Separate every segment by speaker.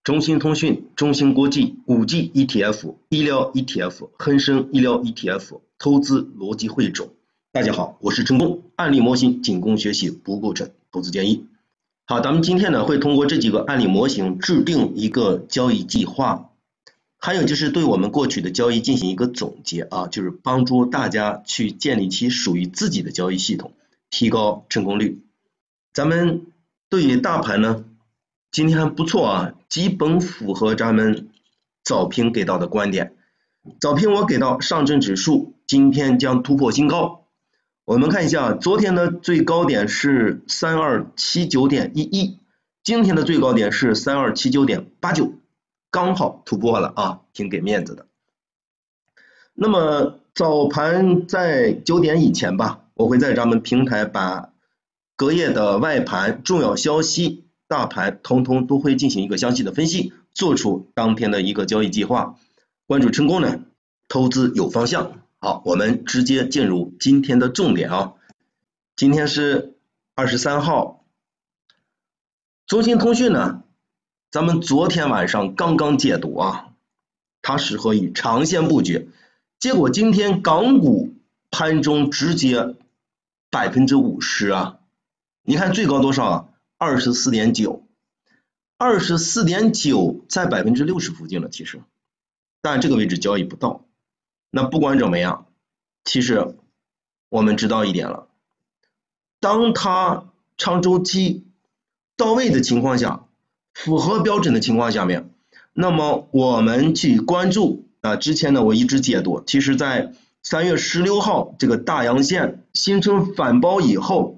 Speaker 1: 中兴通讯、中兴国际、5G ETF、医疗 ETF、恒生医疗 ETF 投资逻辑汇总。大家好，我是陈工，案例模型仅供学习，不构成投资建议。好，咱们今天呢会通过这几个案例模型制定一个交易计划，还有就是对我们过去的交易进行一个总结啊，就是帮助大家去建立起属于自己的交易系统，提高成功率。咱们对于大盘呢，今天还不错啊，基本符合咱们早评给到的观点。早评我给到上证指数今天将突破新高。我们看一下，昨天的最高点是 3279.11， 今天的最高点是 3279.89， 刚好突破了啊，挺给面子的。那么早盘在9点以前吧，我会在咱们平台把隔夜的外盘重要消息、大盘通通都会进行一个详细的分析，做出当天的一个交易计划。关注成功呢，投资有方向。好，我们直接进入今天的重点啊。今天是23号，中兴通讯呢，咱们昨天晚上刚刚解读啊，它适合于长线布局，结果今天港股盘中直接 50% 啊，你看最高多少啊？ 24.9， 24.9 在 60% 附近了，其实但这个位置交易不到。那不管怎么样，其实我们知道一点了，当它长周期到位的情况下，符合标准的情况下面，那么我们去关注啊，之前呢我一直解读，其实在3月16号这个大阳线形成反包以后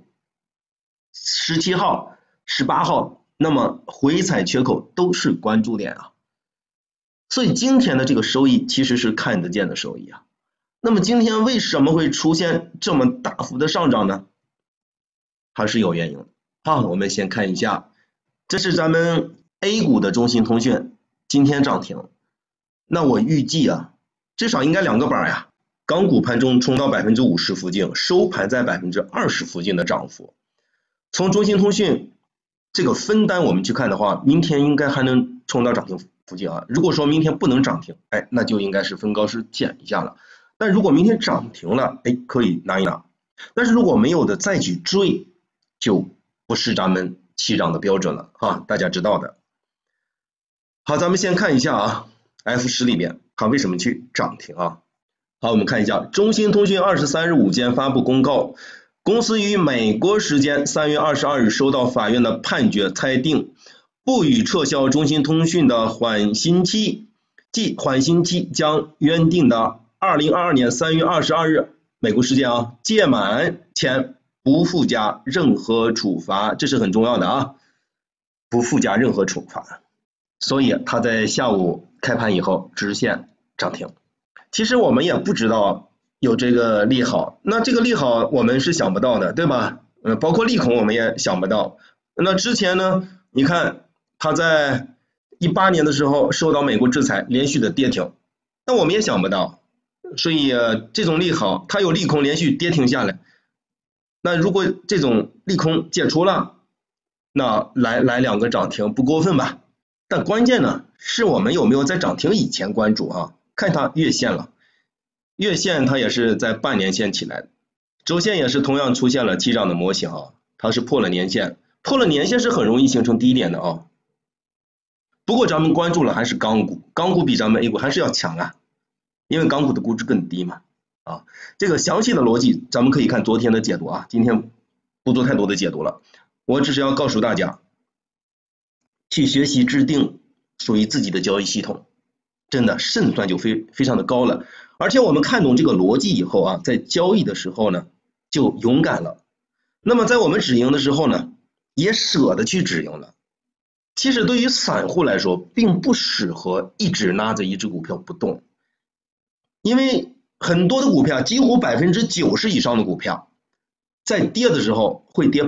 Speaker 1: ，17号、18号，那么回踩缺口都是关注点啊。所以今天的这个收益其实是看得见的收益啊。那么今天为什么会出现这么大幅的上涨呢？还是有原因的。好，我们先看一下，这是咱们 A 股的中兴通讯今天涨停。那我预计啊，至少应该2个板呀。港股盘中冲到 50% 附近，收盘在 20% 附近的涨幅。从中兴通讯这个分单我们去看的话，明天应该还能冲到涨停附近啊。如果说明天不能涨停，那就应该是分高是减一下了。但如果明天涨停了，可以拿一拿。但是如果没有的再去追，就不是咱们起涨的标准了啊，大家知道的。好，咱们先看一下啊 ，F10里边它为什么去涨停啊？好，我们看一下，中兴通讯23日午间发布公告，公司于美国时间3月22日收到法院的判决，裁定不予撤销中兴通讯的缓刑期，即缓刑期将原定的2022年3月22日美国时间啊届满前不附加任何处罚，这是很重要的啊，不附加任何处罚。所以它在下午开盘以后直线涨停。其实我们也不知道有这个利好，那这个利好我们是想不到的，对吧？包括利空我们也想不到。那之前呢，你看它在18年的时候受到美国制裁，连续的跌停，那我们也想不到。所以这种利好，它有利空连续跌停下来，那如果这种利空解除了，那来2个涨停不过分吧？但关键呢是我们有没有在涨停以前关注啊？看它月线了，月线它也是在半年线起来的，周线也是同样出现了起涨的模型啊，它是破了年线，破了年线是很容易形成低点的啊。不过咱们关注了还是港股，港股比咱们 A 股还是要强啊，因为港股的估值更低嘛啊。这个详细的逻辑咱们可以看昨天的解读啊，今天不做太多的解读了，我只是要告诉大家，去学习制定属于自己的交易系统，真的胜算就非常的高了。而且我们看懂这个逻辑以后啊，在交易的时候呢就勇敢了，那么在我们止盈的时候呢也舍得去止盈了。其实对于散户来说并不适合一直拿着一只股票不动，因为很多的股票，几乎 90% 以上的股票在跌的时候会跌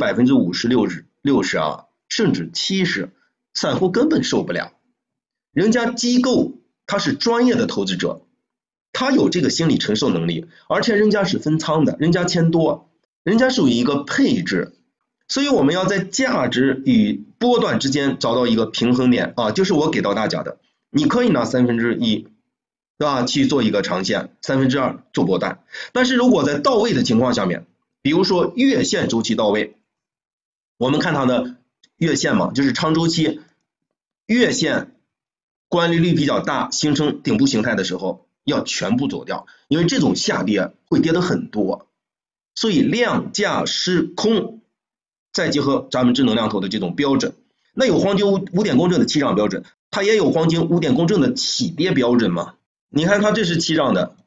Speaker 1: 50%、60%啊，甚至70%，散户根本受不了。人家机构他是专业的投资者，他有这个心理承受能力，而且人家是分仓的，人家钱多，人家属于一个配置， 所以我们要在价值与波段之间找到一个平衡点啊，就是我给到大家的，你可以拿1/3，对吧？去做一个长线，2/3做波段。但是如果在到位的情况下面，比如说月线周期到位，我们看它的月线嘛，就是长周期月线关联率比较大，形成顶部形态的时候，要全部走掉，因为这种下跌会跌的很多，所以量价失控，再结合咱们智能量头的这种标准，那有黄金5点共振的起涨标准，它也有黄金5点共振的起跌标准嘛？你看它这是起涨的，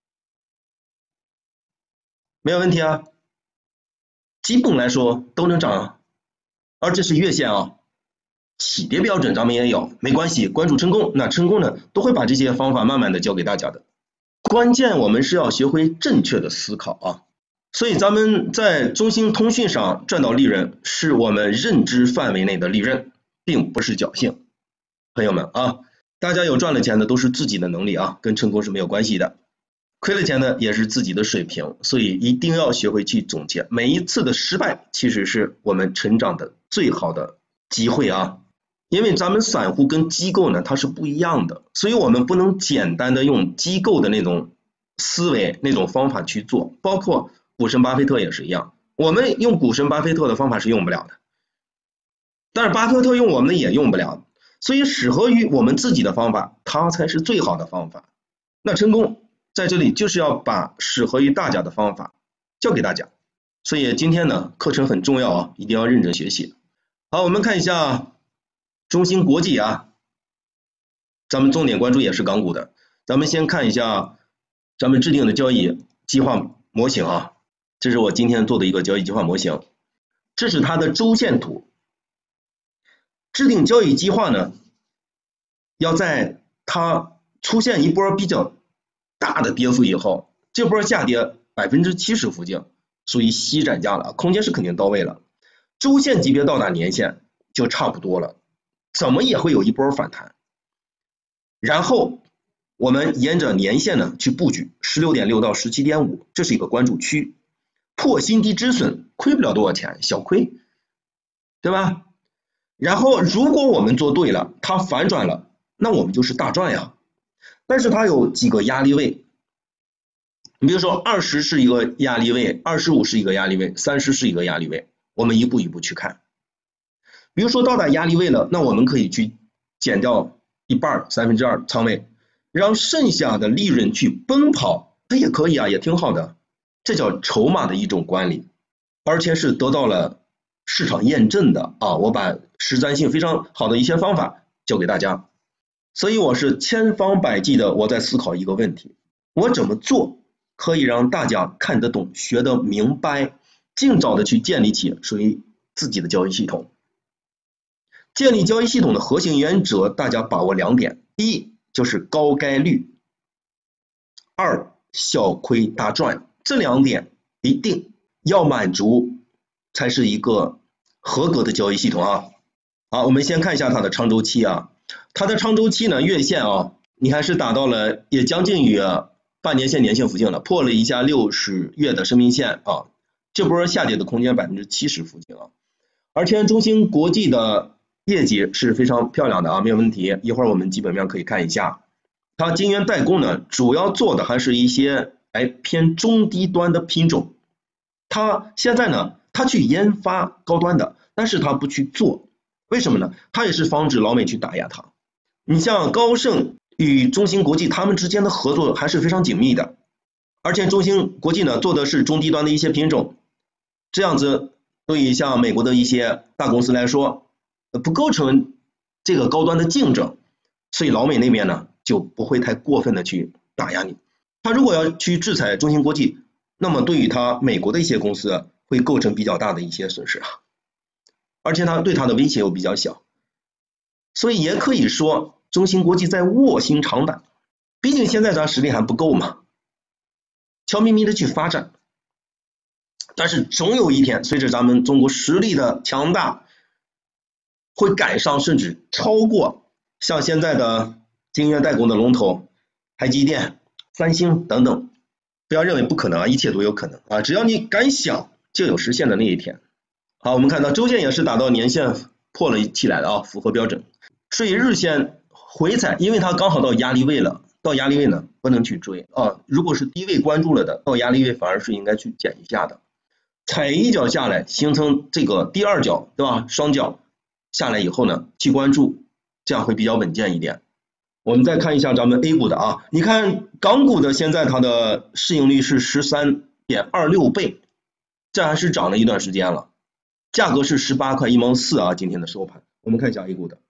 Speaker 1: 没有问题啊，基本来说都能涨啊，而这是月线啊。起跌标准咱们也有，没关系，关注成功，那成功呢都会把这些方法慢慢的教给大家的。关键我们是要学会正确的思考啊，所以咱们在中兴通讯上赚到利润，是我们认知范围内的利润，并不是侥幸。朋友们啊，大家有赚了钱的都是自己的能力啊，跟成功是没有关系的。亏了钱的也是自己的水平，所以一定要学会去总结，每一次的失败其实是我们成长的最好的机会啊。因为咱们散户跟机构呢它是不一样的，所以我们不能简单的用机构的那种思维那种方法去做，包括股神巴菲特也是一样，我们用股神巴菲特的方法是用不了的，但是巴菲特用我们的也用不了，所以适合于我们自己的方法它才是最好的方法。那成功在这里就是要把适合于大家的方法教给大家，所以今天呢课程很重要啊，一定要认真学习。好，我们看一下中芯国际啊，咱们重点关注也是港股的，咱们先看一下咱们制定的交易计划模型啊，这是我今天做的一个交易计划模型，这是它的周线图。制定交易计划呢，要在它出现一波比较大的跌幅以后，这波下跌70%附近，属于息斩价了，空间是肯定到位了，周线级别到达年线就差不多了，怎么也会有一波反弹，然后我们沿着年线呢去布局 16.6 到 17.5， 这是一个关注区，破新低止损，亏不了多少钱，小亏，对吧？然后如果我们做对了，它反转了，那我们就是大赚呀。但是它有几个压力位，你比如说20是一个压力位，25是一个压力位，30是一个压力位，我们一步一步去看。比如说到达压力位了，那我们可以去减掉一半2/3仓位，让剩下的利润去奔跑，这也可以啊，也挺好的，这叫筹码的一种管理，而且是得到了市场验证的啊，我把实战性非常好的一些方法教给大家，所以我是千方百计的我在思考一个问题，我怎么做可以让大家看得懂学得明白，尽早的去建立起属于自己的交易系统。建立交易系统的核心原则大家把握2点，第一就是高概率，2小亏大赚，这2点一定要满足才是一个合格的交易系统啊。好，我们先看一下它的长周期啊，它的长周期呢月线啊，你看是达到了也将近于半年线年线附近了，破了一下60月的生命线啊，这波下跌的空间70%附近啊，而且中芯国际的业绩是非常漂亮的啊，没有问题，一会儿我们基本面可以看一下，它晶圆代工呢主要做的还是一些偏中低端的品种，它现在呢它去研发高端的，但是它不去做，为什么呢？它也是防止老美去打压它。你像高盛与中芯国际他们之间的合作还是非常紧密的，而且中芯国际呢做的是中低端的一些品种，这样子对于像美国的一些大公司来说不构成这个高端的竞争，所以老美那边呢就不会太过分的去打压你，他如果要去制裁中芯国际，那么对于他美国的一些公司会构成比较大的一些损失啊，而且他对他的威胁又比较小，所以也可以说中芯国际在卧薪尝胆，毕竟现在咱实力还不够嘛，悄咪咪的去发展，但是总有一天随着咱们中国实力的强大，会赶上甚至超过像现在的晶圆代工的龙头台积电、三星等等，不要认为不可能啊，一切都有可能啊，只要你敢想就有实现的那一天。 好，我们看到周线也是打到年线破了起来的啊，符合标准。所以日线回踩，因为它刚好到压力位了，到压力位呢不能去追啊。如果是低位关注了的，到压力位反而是应该去减一下的。踩一脚下来，形成这个第二脚，对吧？双脚下来以后呢，去关注，这样会比较稳健一点。我们再看一下咱们 A 股的啊，你看港股的现在它的市盈率是 13.26 倍，这还是涨了一段时间了。价格是18块1毛4啊，今天的收盘。我们看一下 A 股的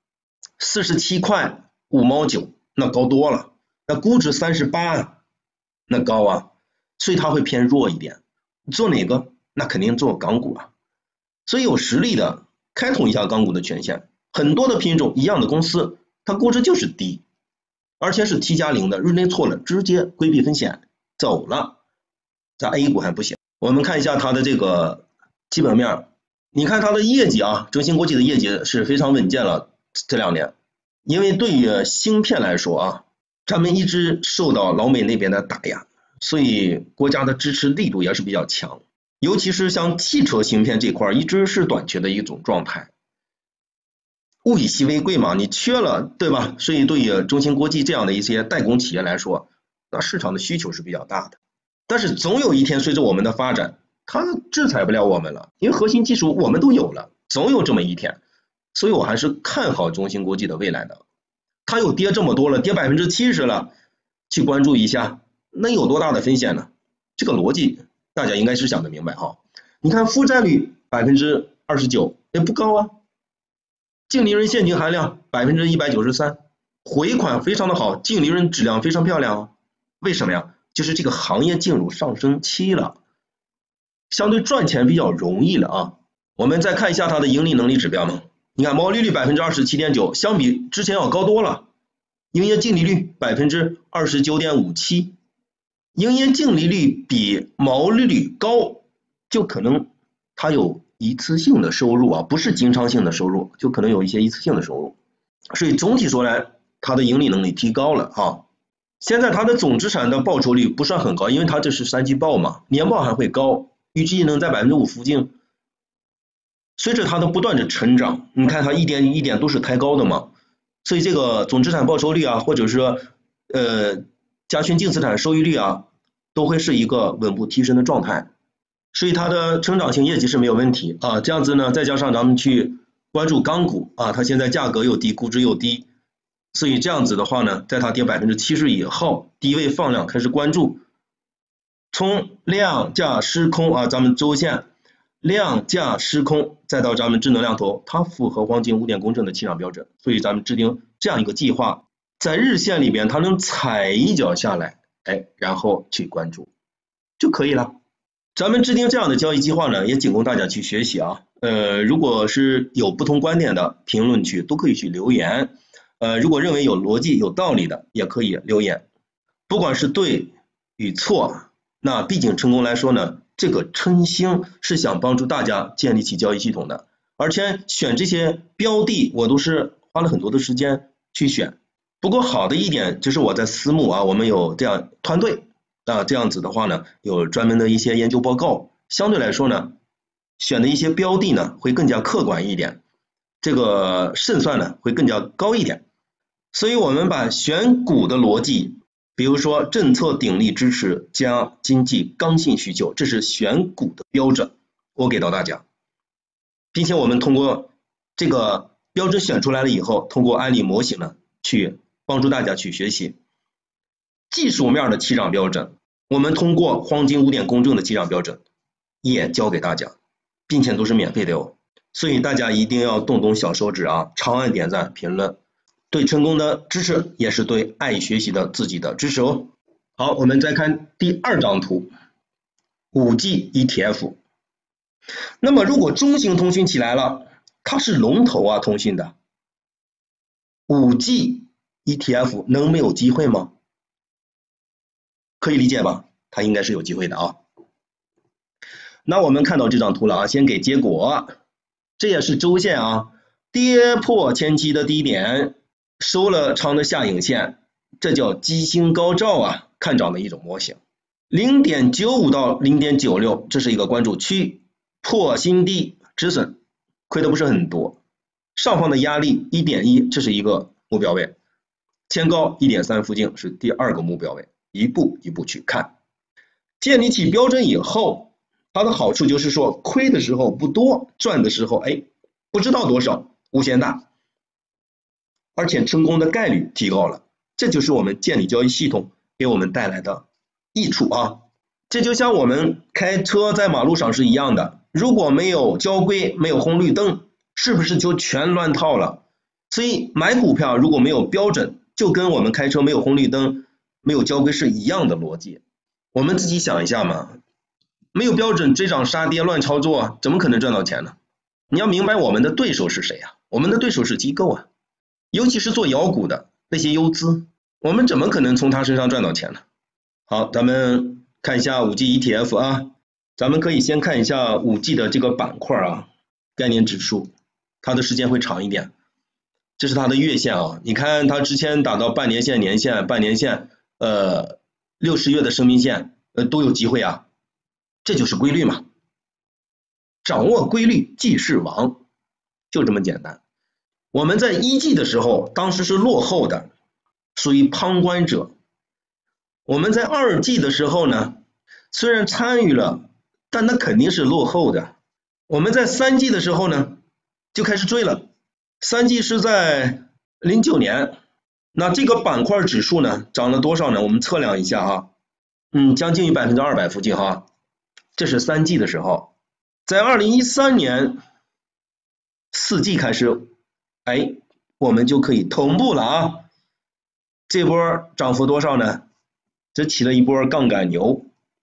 Speaker 1: 47块5毛9，那高多了。那估值38，那高啊，所以它会偏弱一点。做哪个？那肯定做港股啊。所以有实力的开通一下港股的权限，很多的品种一样的公司，它估值就是低，而且是 T+0的，日内错了直接规避风险走了。咱 A 股还不行。我们看一下它的这个基本面，你看它的业绩啊，中芯国际的业绩是非常稳健了这2年。因为对于芯片来说啊，咱们一直受到老美那边的打压，所以国家的支持力度也是比较强。尤其是像汽车芯片这块一直是短缺的一种状态，物以稀为贵嘛，你缺了，对吧？所以对于中芯国际这样的一些代工企业来说，那市场的需求是比较大的。但是总有一天随着我们的发展，它制裁不了我们了，因为核心技术我们都有了，总有这么一天。所以我还是看好中芯国际的未来的。它又跌这么多了，跌70%了，去关注一下，那有多大的风险呢？这个逻辑大家应该是想得明白哈。你看负债率29%也不高啊，净利润现金含量193%，回款非常的好，净利润质量非常漂亮啊。为什么呀？就是这个行业进入上升期了，相对赚钱比较容易了啊。我们再看一下它的盈利能力指标嘛，你看毛利率27.9%，相比之前要高多了。营业净利率29.57%，营业净利率比毛利率高，就可能它有一次性的收入啊，不是经常性的收入，就可能有一些一次性的收入。所以总体说来，它的盈利能力提高了啊。现在它的总资产的报酬率不算很高，因为它这是3季报嘛，年报还会高，预计能在5%附近。随着它的不断的成长，你看它一点一点都是抬高的嘛，所以这个总资产报酬率啊，或者是加权净资产收益率啊，都会是一个稳步提升的状态，所以它的成长性业绩是没有问题啊。这样子呢，再加上咱们去关注港股啊，它现在价格又低，估值又低，所以这样子的话呢，在它跌70%以后，低位放量开始关注，从量价失空啊，咱们周线量价失空，再到咱们智能量头，它符合黄金5点公正的起涨标准，所以咱们制定这样一个计划，在日线里边它能踩一脚下来，然后去关注就可以了。咱们制定这样的交易计划呢，也仅供大家去学习啊。如果是有不同观点的，评论区都可以去留言。如果认为有逻辑有道理的，也可以留言。不管是对与错，那毕竟成功来说呢，这个晨星是想帮助大家建立起交易系统的，而且选这些标的我都是花了很多的时间去选。不过好的一点就是我在私募啊，我们有这样团队啊，这样子的话呢，有专门的一些研究报告，相对来说呢，选的一些标的呢会更加客观一点，这个胜算呢会更加高一点。所以我们把选股的逻辑，比如说政策鼎力支持加经济刚性需求，这是选股的标准，我给到大家，并且我们通过这个标准选出来了以后，通过案例模型呢去帮助大家去学习技术面的起涨标准，我们通过黄金5点公正的起涨标准也教给大家，并且都是免费的哦。所以大家一定要动动小手指啊，长按点赞评论，对成功的支持也是对爱学习的自己的支持哦。好，我们再看第2张图 5G ETF。 那么如果中兴通讯起来了，它是龙头啊，通讯的 5G ETF 能没有机会吗？可以理解吧，它应该是有机会的啊。那我们看到这张图了啊，先给结果，这也是周线啊，跌破前期的低点，收了长的下影线，这叫基星高照啊，看涨的一种模型。0.95到0.96，这是一个关注区，破新低止损，亏的不是很多。上方的压力 1.1， 这是一个目标位，前高 1.3 附近是第二个目标位，一步一步去看。建立起标准以后，它的好处就是说，亏的时候不多，赚的时候不知道多少，无限大，而且成功的概率提高了。这就是我们建立交易系统给我们带来的益处啊。这就像我们开车在马路上是一样的，如果没有交规，没有红绿灯，是不是就全乱套了？所以买股票如果没有标准，就跟我们开车没有红绿灯，没有交规是一样的逻辑。我们自己想一下嘛，没有标准追涨杀跌乱操作，怎么可能赚到钱呢？你要明白我们的对手是谁啊？我们的对手是机构啊，尤其是做妖股的那些游资，我们怎么可能从他身上赚到钱呢？好，咱们看一下 5G ETF 啊，咱们可以先看一下 5G 的这个板块啊，概念指数，它的时间会长一点。这是它的月线啊，你看它之前打到半年线、年线、半年线，60月的生命线都有机会啊，这就是规律嘛。掌握规律即是王，就这么简单。我们在1G 的时候，当时是落后的，属于旁观者。我们在2G 的时候呢，虽然参与了，但那肯定是落后的。我们在3G 的时候呢，就开始追了。3G 是在09年，那这个板块指数呢，涨了多少呢？我们测量一下啊，将近于200%附近哈。这是3G 的时候，在2013年4G 开始，我们就可以同步了啊。这波涨幅多少呢？这起了一波杠杆牛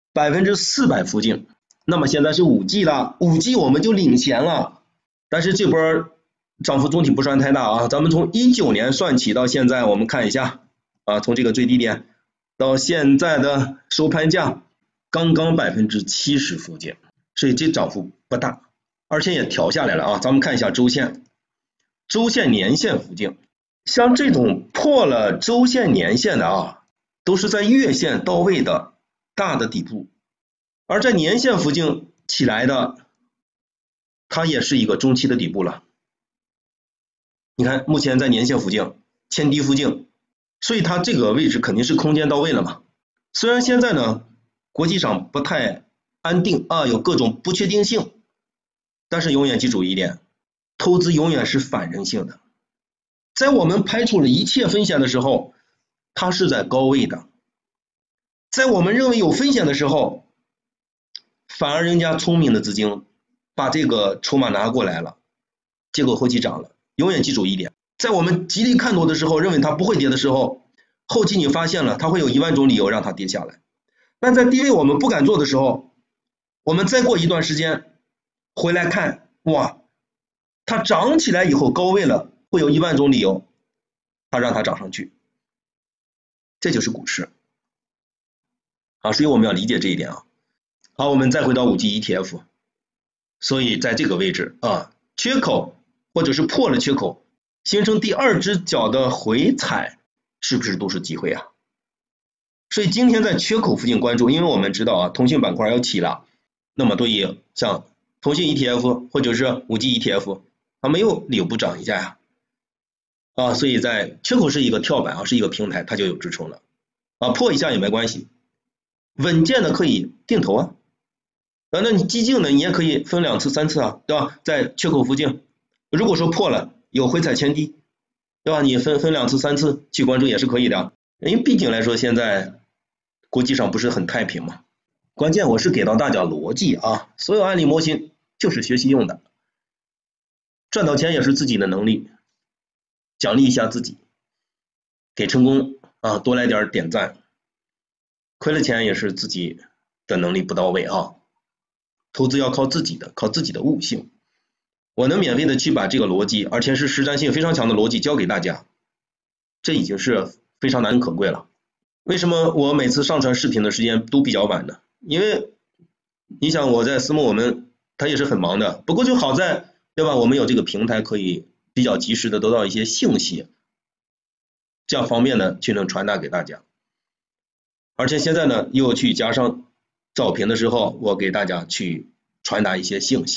Speaker 1: ，400%附近。那么现在是5G 了，5G 我们就领先了，但是这波涨幅总体不算太大啊。咱们从19年算起到现在，我们看一下啊，从这个最低点到现在的收盘价，刚刚70%附近，所以这涨幅不大，而且也调下来了啊。咱们看一下周线、年线附近，像这种破了周线、年线的啊，都是在月线到位的大的底部，而在年线附近起来的，它也是一个中期的底部了。你看目前在年线附近、前低附近，所以它这个位置肯定是空间到位了嘛。虽然现在呢国际上不太安定啊，有各种不确定性，但是永远记住一点，投资永远是反人性的。在我们排除了一切风险的时候，它是在高位的；在我们认为有风险的时候，反而人家聪明的资金把这个筹码拿过来了，结果后期涨了。永远记住一点，在我们极力看多的时候，认为它不会跌的时候，后期你发现了它会有10000种理由让它跌下来。但在低位我们不敢做的时候，我们再过一段时间回来看，哇，它涨起来以后高位了，会有10000种理由它让它涨上去。这就是股市啊，所以我们要理解这一点啊。好，我们再回到 5G ETF， 所以在这个位置啊，缺口或者是破了缺口，形成第二只脚的回踩，是不是都是机会啊？所以今天在缺口附近关注，因为我们知道啊，通信板块要起了，那么对于像通信 ETF 或者是 5G ETF， 它没有理由不涨一下呀。所以在缺口是一个跳板啊，是一个平台，它就有支撑了啊，破一下也没关系，稳健的可以定投啊。那你激进的你也可以分2次3次啊，对吧？在缺口附近，如果说破了有回踩前低，对吧？你分2次3次去关注也是可以的，因为毕竟来说现在国际上不是很太平嘛。关键我是给到大家逻辑啊，所有案例模型就是学习用的，赚到钱也是自己的能力，奖励一下自己，给成功啊多来点赞，亏了钱也是自己的能力不到位啊。投资要靠自己的悟性，我能免费的去把这个逻辑，而且是实战性非常强的逻辑教给大家，这已经是非常难能可贵了。为什么我每次上传视频的时间都比较晚呢？因为你想我在私募他也是很忙的，不过就好在，对吧？我们有这个平台可以比较及时的得到一些信息，这样方便的去能传达给大家。而且现在呢又去加上照片的时候，我给大家去传达一些信息，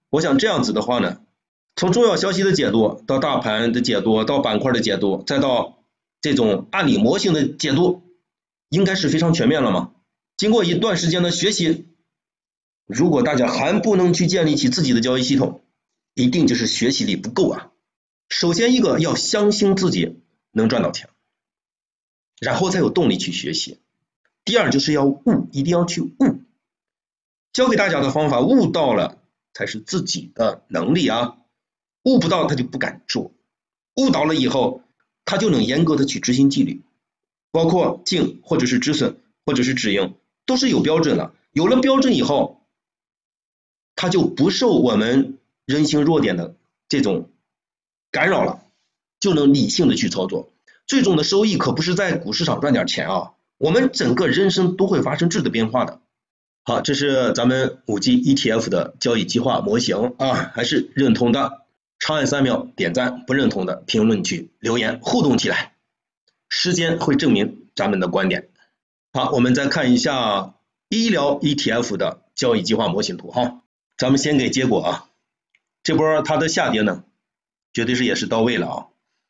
Speaker 1: 我想这样子的话呢，从重要消息的解读到大盘的解读，到板块的解读，再到这种案例模型的解读，应该是非常全面了嘛。经过一段时间的学习，如果大家还不能去建立起自己的交易系统，一定就是学习力不够啊。首先一个要相信自己能赚到钱，然后才有动力去学习。第二就是要悟，一定要去悟。教给大家的方法悟到了才是自己的能力啊，悟不到他就不敢做，悟到了以后他就能严格的去执行纪律，包括净或者是止损或者是止盈都是有标准的，有了标准以后他就不受我们人性弱点的这种干扰了，就能理性的去操作，最终的收益可不是在股市上赚点钱啊，我们整个人生都会发生质的变化的。好，这是咱们5G ETF 的交易计划模型啊，还是认同的长按3秒点赞，不认同的评论区留言互动起来，时间会证明咱们的观点。好，我们再看一下医疗 ETF 的交易计划模型图哈，咱们先给结果啊，这波它的下跌呢绝对是也是到位了啊，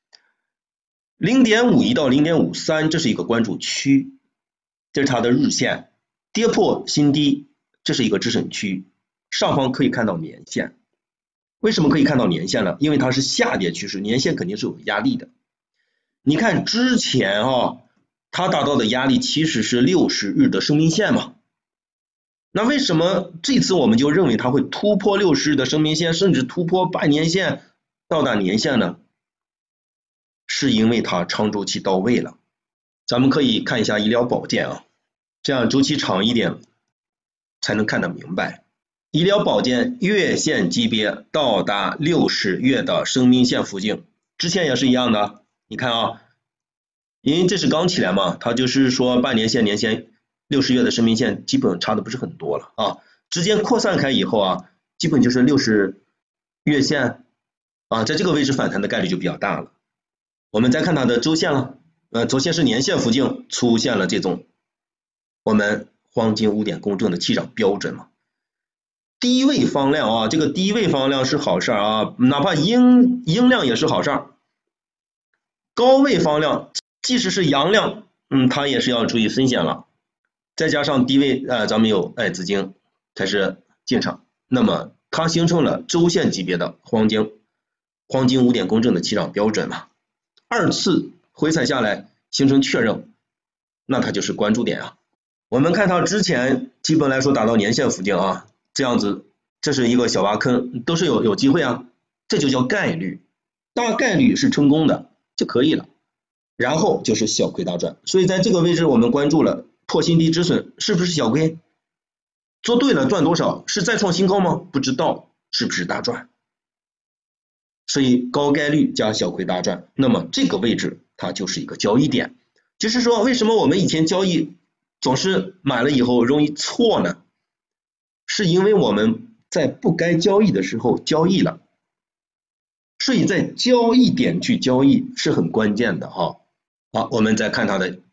Speaker 1: 0.51 到 0.53 这是一个关注区，这是它的日线跌破新低，这是一个止损区，上方可以看到年线。为什么可以看到年线呢？因为它是下跌趋势，年线肯定是有压力的。你看之前它达到的压力其实是60日的生命线嘛，那为什么这次我们就认为它会突破60日的生命线，甚至突破半年线到达年线呢？是因为它长周期到位了。咱们可以看一下医疗保健啊，这样周期长一点才能看得明白。医疗保健月线级别到达60月的生命线附近，之前也是一样的，你看啊，因为这是刚起来嘛，它就是说半年线、年线、60月的生命线基本差的不是很多了啊，直接扩散开以后啊，基本就是60月线啊，在这个位置反弹的概率就比较大了。我们再看它的周线了，昨天是年线附近出现了这种我们黄金5点共振的起涨标准嘛，低位放量啊，这个低位放量是好事啊，哪怕阴量也是好事，高位放量即使是阳量，它也是要注意风险了。再加上低位咱们有资金开始进场，那么它形成了周线级别的黄金5点共振的起涨标准嘛，二次回踩下来形成确认，那它就是关注点啊。我们看它之前基本来说达到年线附近啊，这样子这是一个小挖坑，都是有机会啊，这就叫概率，大概率是成功的就可以了，然后就是小亏大赚。所以在这个位置我们关注了破新低止损，是不是小亏？做对了赚多少？是再创新高吗？不知道，是不是大赚？所以高概率加小亏大赚，那么这个位置它就是一个交易点。就是说为什么我们以前交易总是买了以后容易错呢？是因为我们在不该交易的时候交易了，所以在交易点去交易是很关键的哈。好，我们再看它的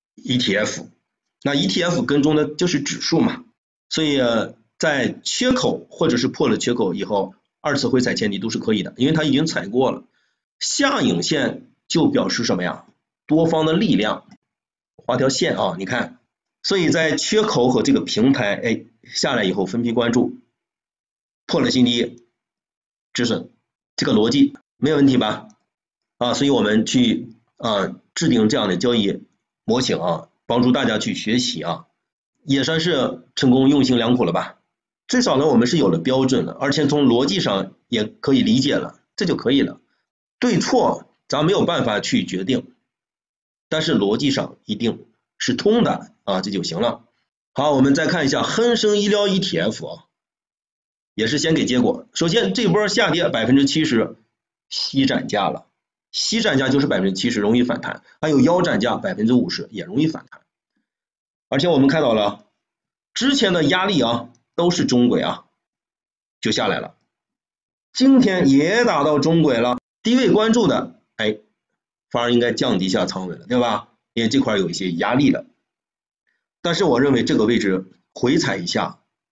Speaker 1: ETF， 那 ETF 跟踪的就是指数嘛，所以在缺口或者是破了缺口以后，二次回踩前提都是可以的，因为它已经踩过了。下影线就表示什么呀？多方的力量，画条线啊，你看，所以在缺口和这个平台下来以后分批关注，破了新低止损，这个逻辑没有问题吧？所以我们去制定这样的交易模型啊，帮助大家去学习啊，也算是成功用心良苦了吧？最少呢我们是有了标准了，而且从逻辑上也可以理解了，这就可以了。对错咱没有办法去决定，但是逻辑上一定是通的啊，这就行了。好，我们再看一下恒生医疗 ETF 啊，也是先给结果。首先这波下跌 70%， 息斩价了，息斩价就是 70%， 容易反弹，还有腰斩价 50% 也容易反弹。而且我们看到了之前的压力啊都是中轨啊，就下来了，今天也打到中轨了，低位关注的反而应该降低一下仓位了，对吧？因为这块有一些压力了，但是我认为这个位置回踩一下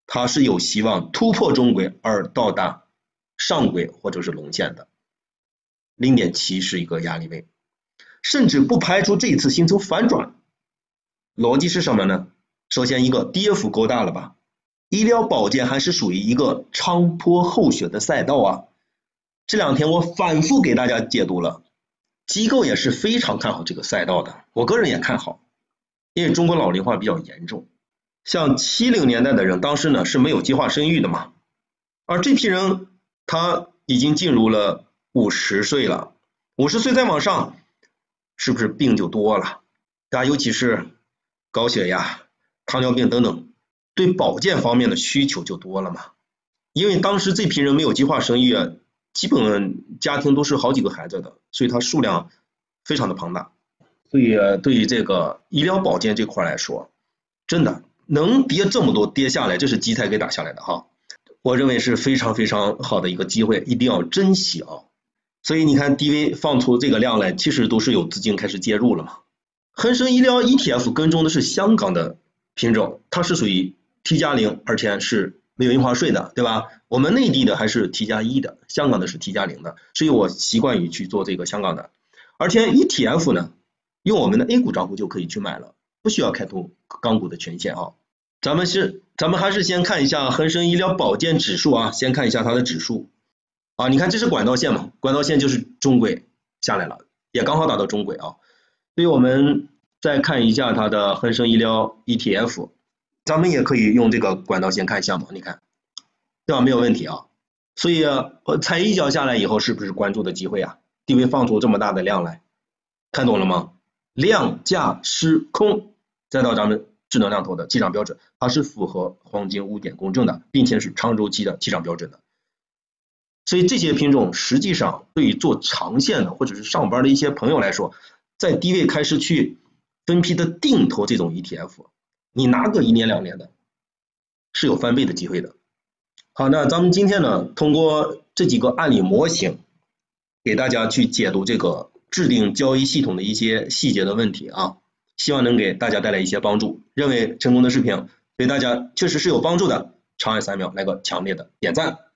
Speaker 1: 它是有希望突破中轨而到达上轨或者是龙线的。0.7 是一个压力位，甚至不排除这一次形成反转。逻辑是什么呢？首先一个跌幅够大了吧，医疗保健还是属于一个长坡厚雪的赛道啊。这两天我反复给大家解读了，机构也是非常看好这个赛道的，我个人也看好，因为中国老龄化比较严重，像70年代的人当时呢是没有计划生育的嘛，而这批人他已经进入了50岁了，50岁再往上是不是病就多了？尤其是高血压、糖尿病等等，对保健方面的需求就多了嘛。因为当时这批人没有计划生育，基本家庭都是好几个孩子的，所以它数量非常的庞大。所以对于这个医疗保健这块来说，真的能跌这么多跌下来，这是基材给打下来的哈。我认为是非常非常好的一个机会，一定要珍惜啊。所以你看 DV 放出这个量来，其实都是有资金开始介入了嘛。恒生医疗 ETF 跟踪的是香港的品种，它是属于 T+0， 而且是没有印花税的，对吧？我们内地的还是 T+1 的，香港的是 T+0 的，所以我习惯于去做这个香港的。而且 ETF 呢，用我们的 A 股账户就可以去买了，不需要开通港股的权限啊。咱们还是先看一下恒生医疗保健指数啊，先看一下它的指数啊。你看这是管道线嘛，管道线就是中轨下来了，也刚好达到中轨啊。所以我们再看一下它的恒生医疗 ETF， 咱们也可以用这个管道线看一下嘛，你看，对吧？没有问题啊。所以踩一脚下来以后，是不是关注的机会啊？地位放出这么大的量来，看懂了吗？量价失控，再到咱们智能量头的起涨标准，它是符合黄金5点共振的，并且是长周期的起涨标准的。所以这些品种实际上对于做长线的或者是上班的一些朋友来说，在低位开始去分批的定投这种 ETF， 你拿个1年2年的是有翻倍的机会的。好，那咱们今天呢，通过这几个案例模型给大家去解读这个制定交易系统的一些细节的问题啊，希望能给大家带来一些帮助。认为成功的视频对大家确实是有帮助的，长按3秒来个强烈的点赞。